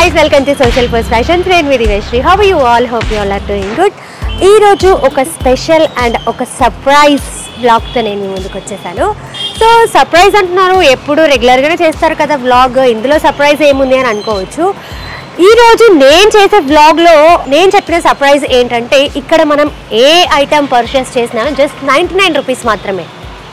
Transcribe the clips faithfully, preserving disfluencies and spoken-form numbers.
guys, welcome to Social Post Fashion. Trend with Diveshri. How are you all? Hope you all are doing good. ఈ రోజు ఒక special and ఒక surprise vlog తో నేను ముందుకు వచ్చేసాను. సో సర్ప్రైజ్ అంటున్నారు, ఎప్పుడు రెగ్యులర్ గానే చేస్తారు కదా వ్లాగ్, ఇందులో సర్ప్రైజ్ ఏముంది అని అనుకోవచ్చు. ఈ రోజు నేను చేసే వ్లాగ్ లో నేను చెప్పిన సర్ప్రైజ్ ఏంటంటే, ఇక్కడ మనం ఏ ఐటమ్ పర్చేస్ చేసినా జస్ట్ నైంటీ నైన్ రూపీస్ మాత్రమే.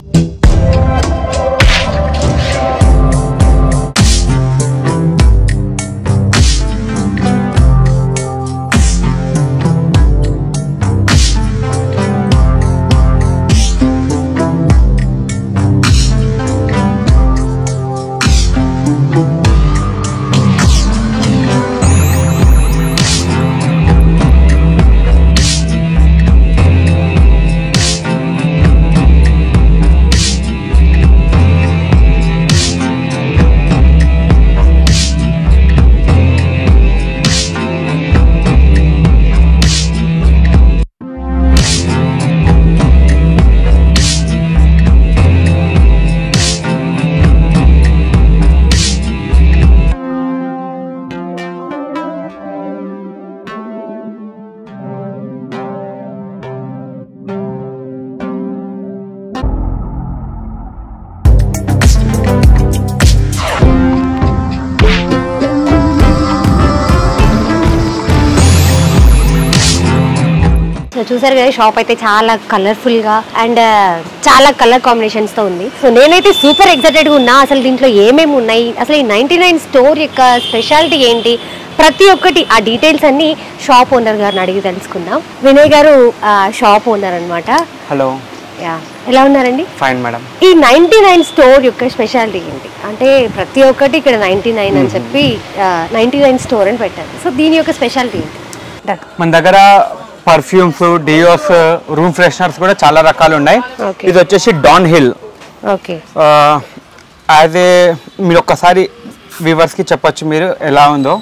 చూసారు కదా, షాప్ అయితే చాలా కలర్ఫుల్ గా అండ్ చాలా కలర్ కాంబినేషన్స్ తో ఉంది. సో నేనైతే సూపర్ ఎక్సైటెడ్ గా ఉన్నా. అసలు దీంట్లో ఏమేమి ఉన్నాయి, అసలు ఈ నైన్టీ నైన్ స్టోర్ యొక్క స్పెషాలిటీ ఏంటి, ప్రతి ఒక్కటి ఆ డీటెయిల్స్ అన్ని షాప్ ఓనర్ గారిని అడిగి తెలుసుకుందాం. వినయ్ గారు షాప్ ఓనర్ అనమాట. హలో, యా, ఎలా ఉన్నారండి? Fine madam. ఈ నైన్టీ నైన్ స్టోర్ యొక్క స్పెషాలిటీ ఏంటి అంటే, ప్రతి ఒక్కటి ఇక్కడ నైన్టీ నైన్ అని చెప్పి నైన్టీ నైన్ స్టోర్ అని పెట్టారు. సో దీని యొక్క స్పెషాలిటీ ఏంటి? మన దగ్గర పర్ఫ్యూమ్స్, డియోస్, రూమ్ ఫ్రెషనర్స్ కూడా చాలా రకాలు ఉన్నాయి. ఇది వచ్చేసి Don Hill. Okay, as a మీరు ఒక్కసారి వ్యూవర్స్ కి చెప్పొచ్చు మీరు ఎలా ఉందో.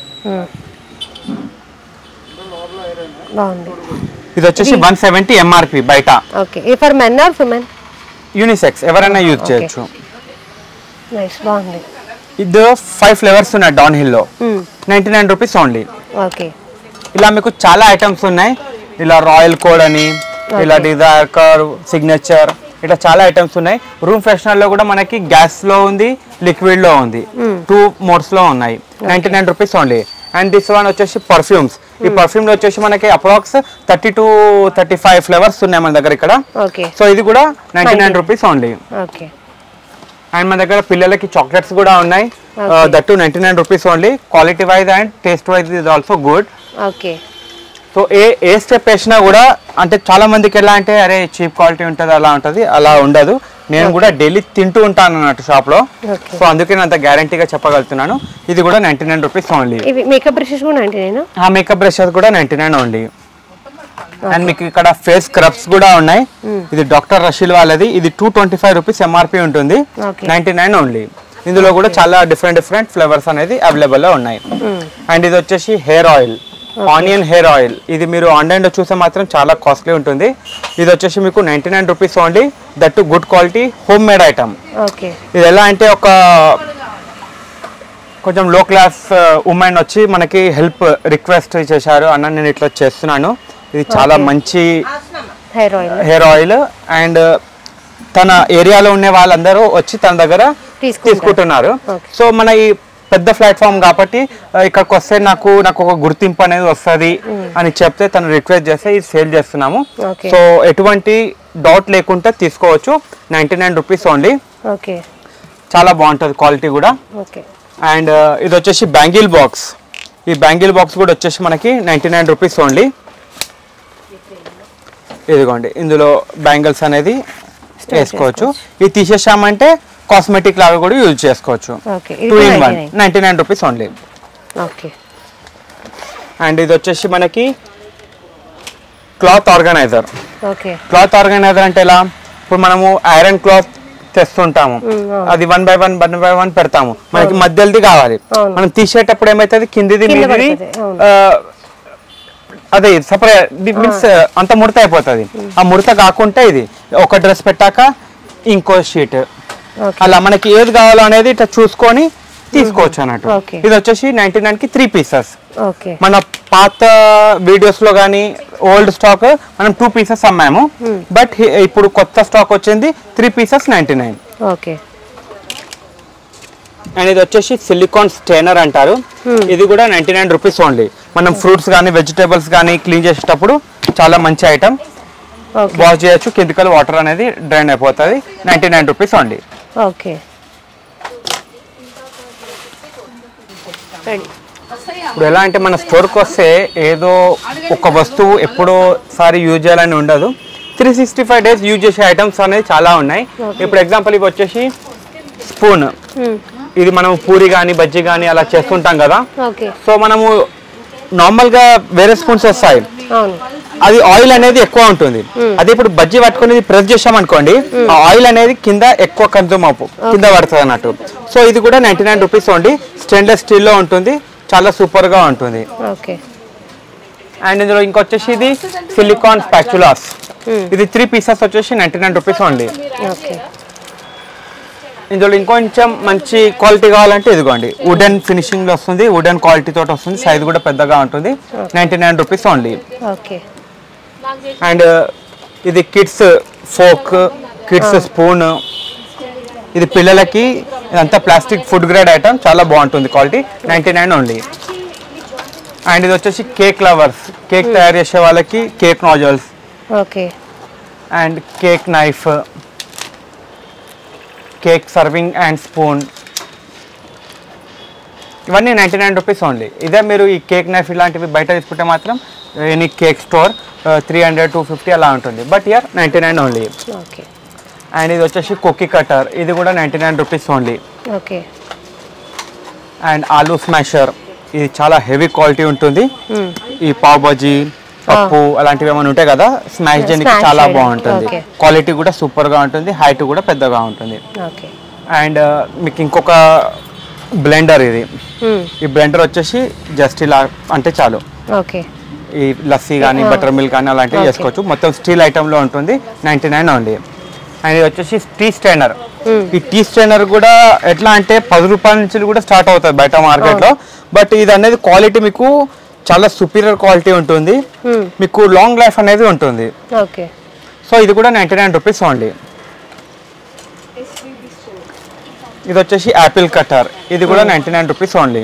బాగుంది. ఇది వచ్చేసి వన్ సెవెంటీ ఎంఆర్పి బయట. Okay, for men or women? Unisex, ఎవరైనా యూజ్ చేయొచ్చు. నైస్, బాగుంది. ఇది ఫైవ్ ఫ్లేవర్స్ ఉన్నాయి డాన్ హిల్ లో. Ninety nine rupees only. Okay, ఇలా మీకు చాలా ఐటమ్స్ ఉన్నాయి. ఇలా రాయల్ కోడ్ అని, ఇలా డిజైర్, సిగ్నేచర్, ఇట్లా చాలా ఐటమ్స్ ఉన్నాయి. రూమ్ ఫ్రెషనర్ లో కూడా మనకి గ్యాస్ లో ఉంది, లిక్విడ్ లో ఉంది, టూ మోడ్స్ లో ఉన్నాయి. Ninety nine rupees only. And this one వచ్చేసి పర్ఫ్యూమ్స్. ఈ పర్ఫ్యూమ్ లో వచ్చేసి మనకి approx thirty to thirty five flavours ఉన్నాయి మన దగ్గర ఇక్కడ. సో ఇది కూడా ninety nine rupees only. And మన దగ్గర పిల్లలకి చాక్లెట్స్ కూడా ఉన్నాయి. That too ninety nine rupees only. Quality wise and taste wise is also good. Okay, so ఏ ఏ స్టెప్ వేసినా కూడా, అంటే చాలా మందికి ఎలా అంటే అరే చీప్ క్వాలిటీ ఉంటుంది అలా ఉంటుంది, అలా ఉండదు. నేను కూడా డైలీ తింటూ ఉంటాను అన్నట్టు షాప్ లో. సో అందుకే నేను అంత గ్యారంటీగా చెప్పగలుగుతున్నాను. ఇది కూడా ninety nine rupees only. Makeup brushes కూడా నైన్టీ నైన్. ఆ మేకప్ బ్రషెస్ కూడా నైన్టీ నైన్ ఓన్లీ. అండ్ మీకు ఇక్కడ ఫేస్ స్క్రబ్స్ కూడా ఉన్నాయి. ఇది డాక్టర్ రషీల్ వాళ్ళది. ఇది two twenty five rupees MRP ఉంటుంది. Ninety nine only. ఇందులో కూడా చాలా డిఫరెంట్ డిఫరెంట్ ఫ్లేవర్స్ అనేది అవైలబుల్ లో ఉన్నాయి. అండ్ ఇది వచ్చేసి hair oil, onion hair oil. ఇది మీరు ఆన్లైన్ లో చూస్తే మాత్రం చాలా కాస్ట్లీ ఉంటుంది. ఇది వచ్చేసి మీకు ninety nine rupees only. That too good quality home made item. ఇది ఎలా అంటే, ఒక కొంచెం లో క్లాస్ ఉమెన్ వచ్చి మనకి హెల్ప్ రిక్వెస్ట్ చేశారు అన్న, నేను ఇట్లా చేస్తున్నాను. ఇది చాలా మంచి hair oil hair oil and తన ఏరియాలో ఉండే వాళ్ళందరూ వచ్చి తన దగ్గర తీసుకుంటున్నారు. సో మన ఈ పెద్ద ప్లాట్ఫామ్ కాబట్టి ఇక్కడికి వస్తే నాకు నాకు ఒక గుర్తింపు అనేది వస్తుంది అని చెప్తే తను రిక్వెస్ట్ చేస్తే ఇది సేల్ చేస్తున్నాము. సో ఎటువంటి డౌట్ లేకుండా తీసుకోవచ్చు. Ninety nine rupees only. చాలా బాగుంటుంది క్వాలిటీ కూడా. అండ్ ఇది వచ్చేసి బ్యాంగిల్ బాక్స్. ఈ బ్యాంగిల్ బాక్స్ కూడా వచ్చేసి మనకి నైన్టీ నైన్ రూపీస్ ఓన్లీ. ఇదిగోండి, ఇందులో బ్యాంగిల్స్ అనేది వేసుకోవచ్చు. ఇది తీసేసామంటే కాస్మెటిక్ లాగా కూడా యూజ్ చేసుకోవచ్చు. Two in one, ninety nine rupees only. And ఇది వచ్చేసి మనకి క్లాత్ ఆర్గనైజర్. క్లాత్ ఆర్గనైజర్ అంటే ఎలా, ఇప్పుడు మనము ఐరన్ క్లాత్ తెస్తుంటాము, అది one by one one by one పెడతాము. మనకి మధ్యది కావాలి. మనం తీసేటప్పుడు ఏమైతుంది, కిందిది మీది అదే సపరేట్ మీన్స్ అంత ముడత అయిపోతుంది. ఆ ముడత కాకుండా ఇది ఒక డ్రెస్ పెట్టాక ఇంకో షీట్, అలా మనకి ఏది కావాలో అనేది ఇట్లా చూసుకొని తీసుకోవచ్చు అన్నట్టు. Okay. ఇది వచ్చేసి నైన్టీ నైన్ కి త్రీ పీసెస్. ఓకే. మన పాత వీడియోస్ లో గానీ ఓల్డ్ స్టాక్ మనం టూ పీసెస్ అమ్మాము, బట్ ఇప్పుడు కొత్త స్టాక్ వచ్చింది three pieces ninety nine. Okay. And ఇది వచ్చేసి సిలికాన్ స్టెయినర్ అంటారు. ఇది కూడా నైన్టీ నైన్ రూపీస్ ఓన్లీ. మనం ఫ్రూట్స్ కానీ వెజిటేబుల్స్ కానీ క్లీన్ చేసేటప్పుడు చాలా మంచి ఐటమ్. వాష్ చేయొచ్చు, కెమికల్ వాటర్ అనేది డ్రైన్ అయిపోతుంది. Ninety nine rupees only. Okay. ఇప్పుడు ఎలా అంటే మన స్టోర్కి వస్తే ఏదో ఒక వస్తువు ఎప్పుడోసారి యూజ్ చేయాలని ఉండదు. Three sixty five days use చేసే ఐటమ్స్ అనేది చాలా ఉన్నాయి. ఇప్పుడు ఎగ్జాంపుల్ ఇవి వచ్చేసి స్పూన్. ఇది మనం పూరి కానీ బజ్జీ కానీ అలా చేస్తుంటాం కదా. సో మనము నార్మల్గా వేరే స్పూన్స్ వస్తాయి, అది ఆయిల్ అనేది ఎక్కువ ఉంటుంది. అదే ఇప్పుడు బజ్జీ పట్టుకుని ప్రెస్ చేసామనుకోండి, ఆ ఆయిల్ అనేది కింద ఎక్కువ కన్జ్యూమ్ అవ్వు కింద పడుతుంది అన్నట్టు. సో ఇది కూడా ninety nine rupees only. Stainless steel లో ఉంటుంది, చాలా సూపర్ గా ఉంటుంది. అండ్ ఇందులో ఇంకొచ్చేసి ఇది సిలికాన్ స్పాచులాస్. ఇది త్రీ పీసెస్ వచ్చేసి నైన్టీ నైన్ రూపీస్ ఓన్లీ. ఇందులో ఇంకొంచెం మంచి క్వాలిటీ కావాలంటే ఇదిగోండి, వుడెన్ ఫినిషింగ్ లో వస్తుంది, వుడెన్ క్వాలిటీ తోటి వస్తుంది, సైజ్ కూడా పెద్దగా ఉంటుంది. Ninety nine rupees only. And ఇది కిడ్స్ ఫోక్, కిడ్స్ స్పూన్. ఇది పిల్లలకి ఇదంతా ప్లాస్టిక్ ఫుడ్ గ్రేడ్ ఐటమ్, చాలా బాగుంటుంది quality. Ninety nine only. And ఇది వచ్చేసి కేక్ లవర్స్, కేక్ తయారు చేసే వాళ్ళకి cake nozzles. And cake knife, cake serving and spoon, ఇవన్నీ నైంటీ నైన్ రూపీస్ ఓన్లీ. ఇదే మీరు ఈ కేక్ నైఫ్ ఇలాంటివి బయట తీసుకుంటే మాత్రం any cake store three hundred two fifty అలా ఉంటుంది, but year ninety nine only. And ఇది వచ్చేసి కుకీ కటర్, ఇది కూడా ninety nine rupees only. And aloo smasher, ఇది చాలా హెవీ క్వాలిటీ ఉంటుంది. ఈ పావ్ బజీ పప్పు అలాంటివి ఏమైనా ఉంటాయి కదా, స్మాష్ చేయడానికి చాలా బాగుంటుంది. క్వాలిటీ కూడా సూపర్ గా ఉంటుంది, హైట్ కూడా పెద్దగా ఉంటుంది. అండ్ మీకు ఇంకొక బ్లెండర్, ఇది ఈ బ్లెండర్ వచ్చేసి జస్ట్ ఇలా అంటే చాలు, ఈ లస్సీ కానీ బటర్ మిల్క్ కానీ అలాంటివి చేసుకోవచ్చు. మొత్తం స్టీల్ ఐటమ్ లో ఉంటుంది, నైన్టీ నైన్ ఓన్లీ. అండ్ ఇది వచ్చేసి టీ స్ట్రైనర్. ఈ టీ స్ట్రైనర్ కూడా ఎట్లా అంటే పది రూపాయల నుంచి కూడా స్టార్ట్ అవుతుంది బయట మార్కెట్ లో, బట్ ఇది అనేది క్వాలిటీ మీకు చాలా సుపీరియర్ క్వాలిటీ ఉంటుంది, మీకు లాంగ్ లైఫ్ అనేది ఉంటుంది. సో ఇది కూడా నైన్టీ నైన్ రూపీస్ ఓన్లీ. ఇది వచ్చేసి యాపిల్ కటర్, ఇది కూడా నైన్టీ నైన్ రూపీస్ ఓన్లీ.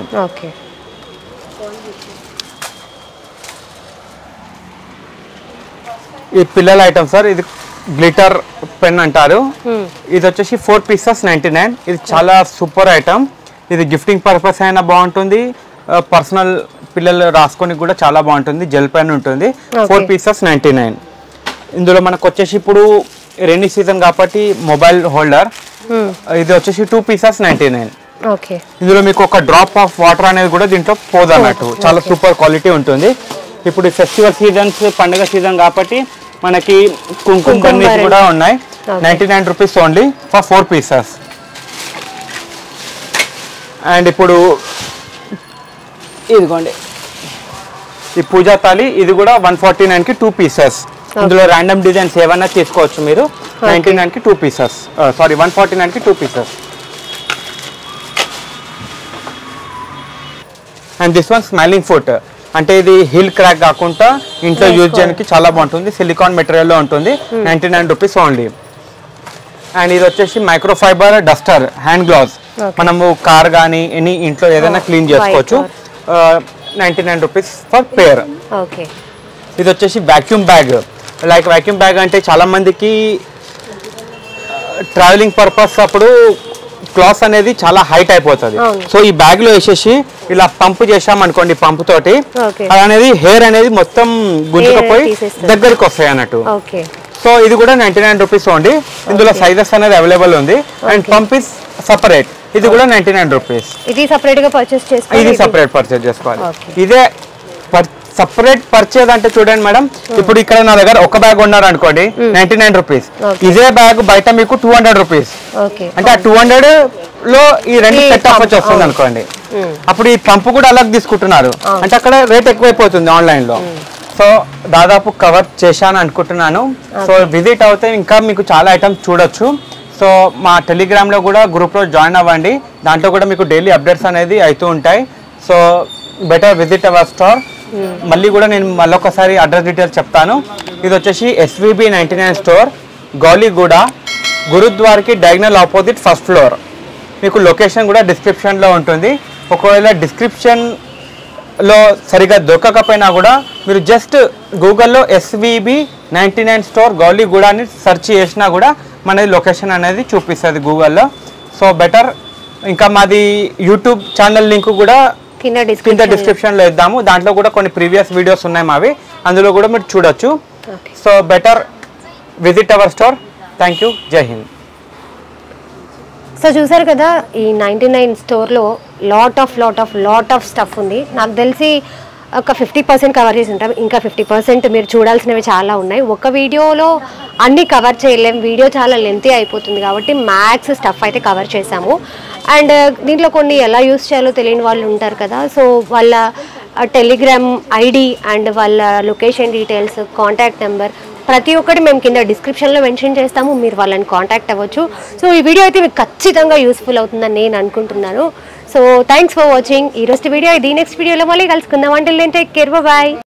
ఈ పిల్లల ఐటమ్ సార్, ఇది గ్లిటర్ పెన్ అంటారు. ఇది వచ్చేసి ఫోర్ పీసెస్ నైన్టీ నైన్. ఇది చాలా సూపర్ ఐటమ్. ఇది గిఫ్టింగ్ పర్పస్ అయినా బాగుంటుంది, పర్సనల్ పిల్లలు రాసుకొని కూడా చాలా బాగుంటుంది. జెల్ పెన్ ఉంటుంది, ఫోర్ పీసెస్ నైన్టీ నైన్. ఇందులో మనకు వచ్చేసి ఇప్పుడు రెయినీ సీజన్ కాబట్టి మొబైల్ హోల్డర్, ఇది వచ్చేసి టూ పీసెస్ నైన్టీ నైన్. ఇందులో మీకు ఒక డ్రాప్ ఆఫ్ వాటర్ అనేది కూడా దీంట్లో పోదన్నట్టు, చాలా సూపర్ క్వాలిటీ ఉంటుంది. ఇప్పుడు ఫెస్టివల్ సీజన్స్, పండుగ సీజన్ కాబట్టి మనకి కుంకుమ బన్నీస్ కూడా ఉన్నాయి, ninety nine rupees only for four pieces. And ఇప్పుడు ఇదిగోండి ఈ పూజా తాలి, ఇది కూడా వన్ ఫార్టీ నైన్ కి టూ పీసెస్. ఇందులో ర్యాండమ్ డిజైన్స్ ఏమైనా తీసుకోవచ్చు మీరు. నైన్టీ నైన్ కి two pieces, sorry one forty nine కి two pieces. And this one smiling foot, అంటే ఇది హిల్ క్రాక్ కాకుండా ఇంట్లో యూజ్ చేయడానికి చాలా బాగుంటుంది, సిలికాన్ మెటీరియల్ లో ఉంటుంది, ninety nine rupees only. And ఇది వచ్చేసి micro fibre duster hand gloves, మనము కార్ కానీ ఎనీ ఇంట్లో ఏదైనా క్లీన్ చేసుకోవచ్చు, ninety nine rupees for pair. ఇది వచ్చేసి vacuum bag. Like vacuum bag అంటే చాలా మందికి ట్రావెలింగ్ పర్పస్ అప్పుడు క్లాత్ అనేది చాలా హైట్ అయిపోతుంది. సో ఈ బ్యాగ్ లో వేసేసి ఇలా పంప్ చేసాం అనుకోండి, పంప్ తోటి అది అనేది హెయిర్ అనేది మొత్తం గుంజుకపోయి దగ్గరికి వస్తాయి అన్నట్టు. సో ఇది కూడా నైన్టీ నైన్ రూపీస్ ఓన్లీ. ఇందులో సైజెస్ అనేది అవైలబుల్ ఉంది. అండ్ పంప్ ఇస్ సపరేట్, ఇది కూడా నైన్టీ నైన్ రూపీస్. ఇది సపరేట్ గా పర్చేస్ చేసుకోవాలి, ఇది సపరేట్ పర్చేస్ చేసుకోవాలి. ఇదే సపరేట్ పర్చేజ్ అంటే చూడండి మేడం, ఇప్పుడు ఇక్కడ నా దగ్గర ఒక బ్యాగ్ ఉన్నారు అనుకోండి, నైన్టీ నైన్ రూపీస్. ఇదే బ్యాగ్ బయట మీకు టూ హండ్రెడ్ రూపీస్, అంటే ఆ టూ హండ్రెడ్ లో ఈ రెండు సెట్ ఆఫ్ వచ్చి వస్తుంది అనుకోండి. అప్పుడు ఈ పంపు కూడా అలాగ తీసుకుంటున్నారు, అంటే అక్కడ రేట్ ఎక్కువైపోతుంది ఆన్లైన్ లో. సో దాదాపు కవర్ చేశాను అనుకుంటున్నాను. సో విజిట్ అవుతే ఇంకా మీకు చాలా ఐటమ్స్ చూడొచ్చు. సో మా టెలిగ్రామ్లో కూడా గ్రూప్లో జాయిన్ అవ్వండి, దాంట్లో కూడా మీకు డైలీ అప్డేట్స్ అనేది అవుతూ ఉంటాయి. So better visit our store. మళ్ళీ కూడా నేను మళ్ళీ ఒకసారి అడ్రస్ డీటెయిల్స్ చెప్తాను. ఇది వచ్చేసి SVB ninety nine store, Gowliguda, గురుద్వార్కి డయాగ్నల్ ఆపోజిట్ ఫస్ట్ ఫ్లోర్. మీకు లొకేషన్ కూడా డిస్క్రిప్షన్లో ఉంటుంది. ఒకవేళ డిస్క్రిప్షన్లో సరిగా దొరకకపోయినా కూడా మీరు జస్ట్ గూగుల్లో SVB ninety nine store Gowliguda అని సెర్చ్ చేసినా కూడా మనది లొకేషన్ అనేది చూపిస్తుంది గూగుల్లో. So better. ఇంకా మాది యూట్యూబ్ ఛానల్ లింక్ కూడా కింద డిస్క్రిప్షన్లో ఇద్దాము. దాంట్లో కూడా కొన్ని ప్రీవియస్ వీడియోస్ ఉన్నాయి మావి, అందులో కూడా మీరు చూడొచ్చు. So better visit our store. Thank you. జై హింద్. సో చూసారు కదా, ఈ నైంటీ నైన్ స్టోర్లో lot of lot of lot of stuff ఉంది. నాకు తెలిసి ఒక ఫిఫ్టీ పర్సెంట్ కవర్ చేసి ఉంటాం, ఇంకా ఫిఫ్టీ పర్సెంట్ మీరు చూడాల్సినవి చాలా ఉన్నాయి. ఒక వీడియోలో అన్నీ కవర్ చేయలేం, వీడియో చాలా లెంతీ అయిపోతుంది కాబట్టి మ్యాక్స్ స్టఫ్ అయితే కవర్ చేసాము. అండ్ దీంట్లో కొన్ని ఎలా యూస్ చేయాలో తెలియని వాళ్ళు ఉంటారు కదా, సో వాళ్ళ టెలిగ్రామ్ ఐడి అండ్ వాళ్ళ లొకేషన్ డీటెయిల్స్, కాంటాక్ట్ నెంబర్ ప్రతి ఒక్కటి మేము కింద డిస్క్రిప్షన్లో మెన్షన్ చేస్తాము, మీరు వాళ్ళని కాంటాక్ట్ అవ్వచ్చు. సో ఈ వీడియో అయితే మీకు ఖచ్చితంగా యూస్ఫుల్ అవుతుందని నేను అనుకుంటున్నాను. So thanks for watching. ఈ రోజు వీడియో ఇది. నెక్స్ట్ వీడియోలో మళ్ళీ కలుసుకుందాం. Until then take care, bye.